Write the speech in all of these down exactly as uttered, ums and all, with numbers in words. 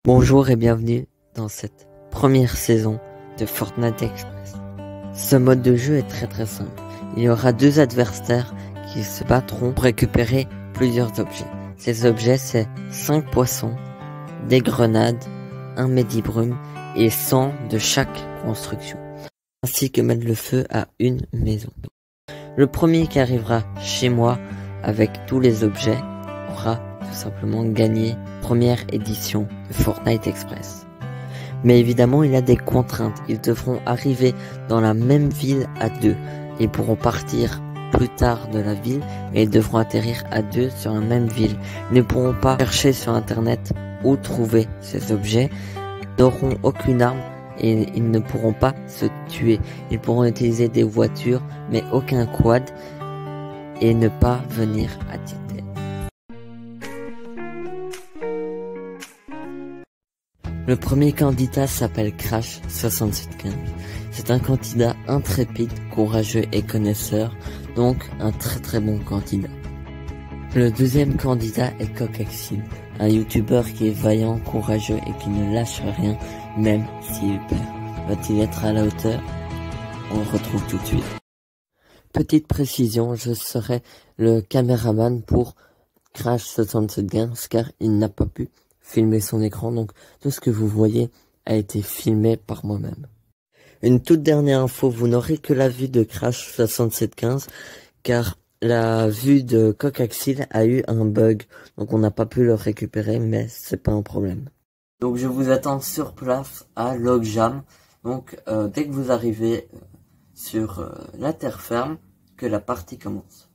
Bonjour et bienvenue dans cette première saison de Fortnite Express. Ce mode de jeu est très très simple. Il y aura deux adversaires qui se battront pour récupérer plusieurs objets. Ces objets, c'est cinq poissons, des grenades, un médibrume et cent de chaque construction, ainsi que mettre le feu à une maison. Le premier qui arrivera chez moi avec tous les objets aura tout simplement gagné première édition de Fortnite Express. Mais évidemment, il y a des contraintes. Ils devront arriver dans la même ville à deux. Ils pourront partir plus tard de la ville, mais ils devront atterrir à deux sur la même ville. Ils ne pourront pas chercher sur internet où trouver ces objets, n'auront aucune arme et ils ne pourront pas se tuer. Ils pourront utiliser des voitures, mais aucun quad et ne pas venir à Titan. Le premier candidat s'appelle Crash soixante-sept quinze. C'est un candidat intrépide, courageux et connaisseur, donc un très très bon candidat. Le deuxième candidat est Cocaxil, un youtubeur qui est vaillant, courageux et qui ne lâche rien, même s'il perd. Va-t-il être à la hauteur? On le retrouve tout de suite. Petite précision, je serai le caméraman pour Crash soixante-sept quinze car il n'a pas pu filmer son écran, donc tout ce que vous voyez a été filmé par moi-même. Une toute dernière info, vous n'aurez que la vue de Crash soixante-sept quinze car la vue de Cocaxil a eu un bug, donc on n'a pas pu le récupérer, mais c'est pas un problème. Donc je vous attends sur place à Logjam, donc euh, dès que vous arrivez sur euh, la terre ferme, que la partie commence.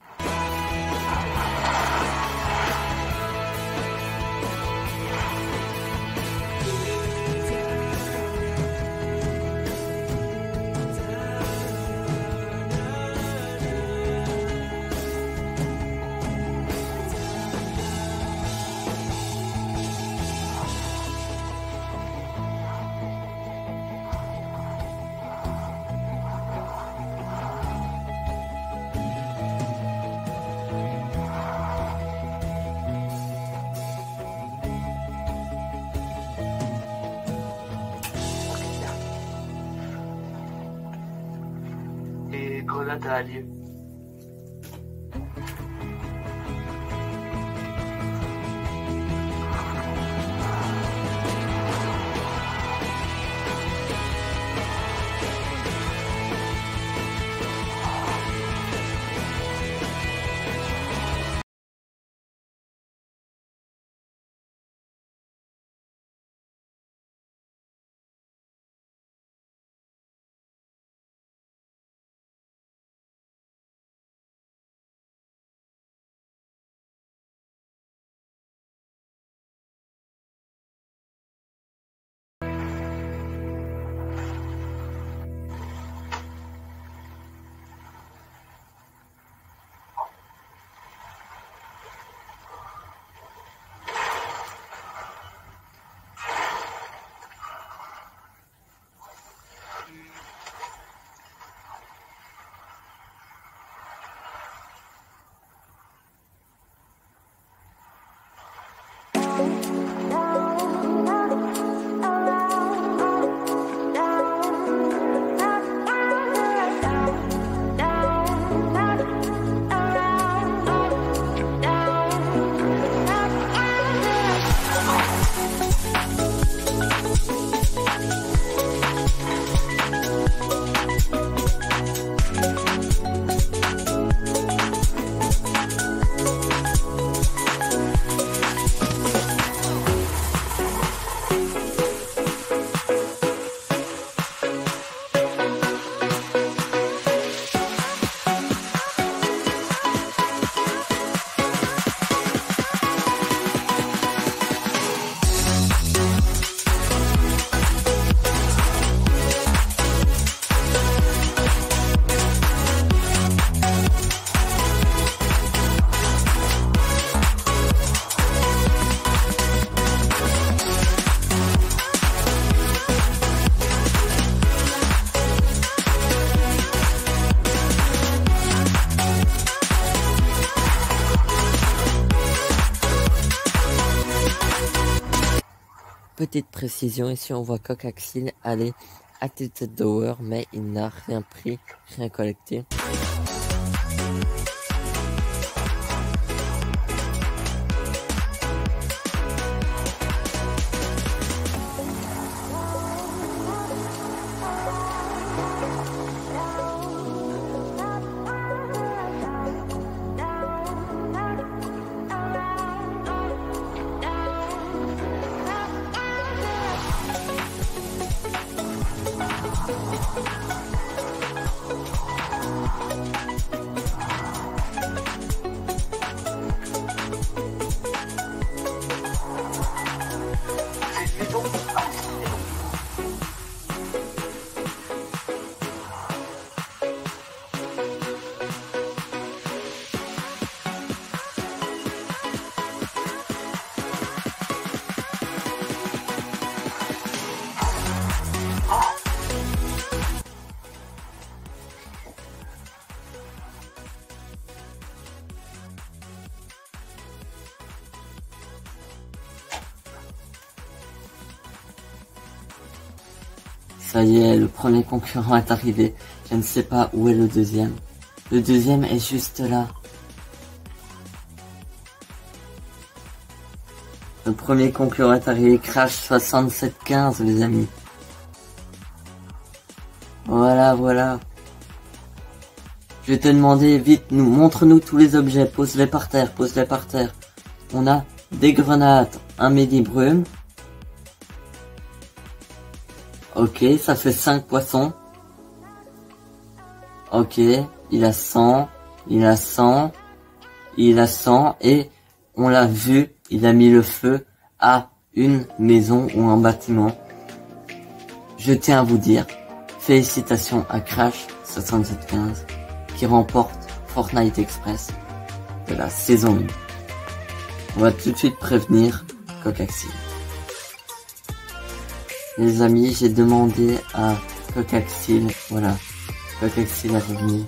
Et grenade à allier. petite précision, ici on voit Cocaxil aller à Tilted Tower, mais il n'a rien pris, rien collecté. Ça y est, le premier concurrent est arrivé. Je ne sais pas où est le deuxième. Le deuxième est juste là. Le premier concurrent est arrivé, Crash soixante-sept quinze, les amis. Voilà, voilà. Je vais te demander, vite, nous, montre-nous tous les objets, pose-les par terre, pose-les par terre. On a des grenades, un midi-brume. Ok, ça fait cinq poissons. Ok, il a cent, il a cent, il a cent, et on l'a vu, il a mis le feu à une maison ou un bâtiment. Je tiens à vous dire, félicitations à Crash soixante-sept quinze qui remporte Fortnite Express de la saison un. On va tout de suite prévenir Cocaxil. Les amis, j'ai demandé à Cocaxil, voilà, Cocaxil est revenu.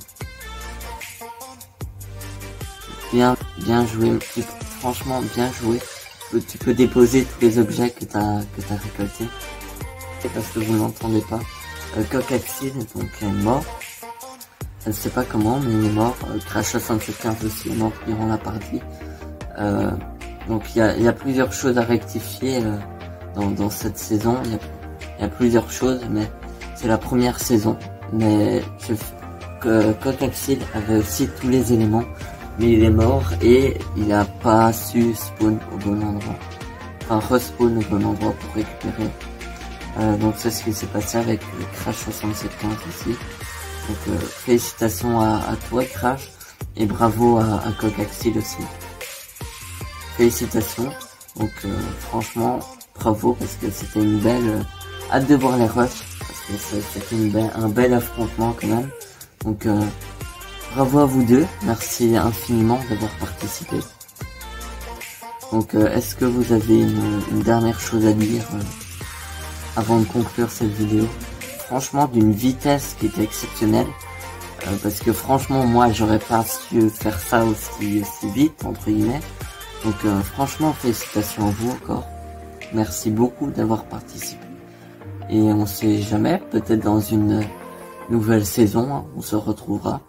Bien, bien joué, franchement bien joué. Tu peux déposer tous les objets que t'as que t'as récoltés. C'est parce que vous n'entendez pas. Euh, Cocaxil donc est mort. Je ne sais pas comment, mais il est mort. Euh, Crash soixante-sept quinze aussi est mort durant la partie. Euh, donc il y a, y a plusieurs choses à rectifier euh, dans, dans cette saison. Il y a Il y a plusieurs choses, mais c'est la première saison. Mais je, que Cocaxil avait aussi tous les éléments, mais il est mort et il n'a pas su spawn au bon endroit. Enfin, respawn au bon endroit pour récupérer. Euh, donc c'est ce qui s'est passé avec le Crash soixante-sept quinze aussi. Donc euh, félicitations à, à toi Crash et bravo à, à Cocaxil aussi. Félicitations. Donc euh, franchement bravo parce que c'était une belle. Euh, Hâte de voir les rushs, parce que c'était un bel affrontement quand même. Donc euh, bravo à vous deux, merci infiniment d'avoir participé. Donc euh, est-ce que vous avez une, une dernière chose à dire euh, avant de conclure cette vidéo? Franchement d'une vitesse qui était exceptionnelle, euh, parce que franchement moi j'aurais pas su faire ça aussi, aussi vite entre guillemets. Donc euh, franchement félicitations à vous encore, merci beaucoup d'avoir participé. Et on sait jamais, peut-être dans une nouvelle saison, hein, on se retrouvera.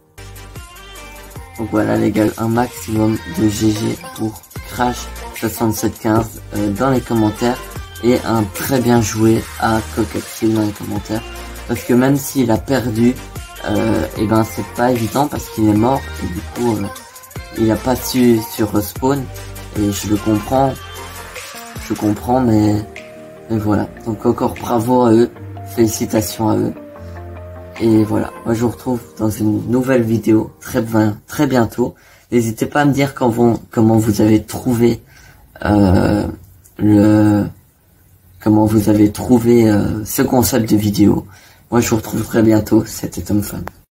Donc voilà les gars, un maximum de G G pour Crash soixante-sept quinze euh, dans les commentaires. Et un très bien joué à Cocaxil dans les commentaires. Parce que même s'il a perdu, euh, et ben c'est pas évident parce qu'il est mort. Et du coup, euh, il a pas su sur respawn. Et je le comprends. Je comprends mais... Et voilà, donc encore bravo à eux, félicitations à eux. Et voilà, moi je vous retrouve dans une nouvelle vidéo très bien, très bientôt. N'hésitez pas à me dire quand vous, comment vous avez trouvé euh, le comment vous avez trouvé euh, ce concept de vidéo. Moi je vous retrouve très bientôt, c'était Tom Fun.